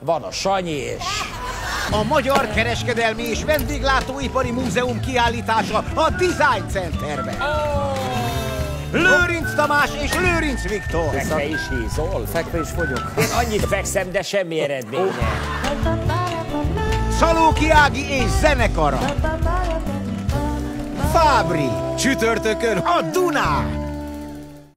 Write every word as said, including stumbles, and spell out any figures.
Van a Sanyi és... A Magyar Kereskedelmi és Vendéglátóipari Múzeum kiállítása a Design Centerben. Oh! Lőrinc Tamás és Lőrinc Viktor. Fekve is hízol? Fekve is fogyok. Én annyit fekszem, de semmi eredménye. Szalóki Ági és zenekara. Fábri. Csütörtökön A Dunán.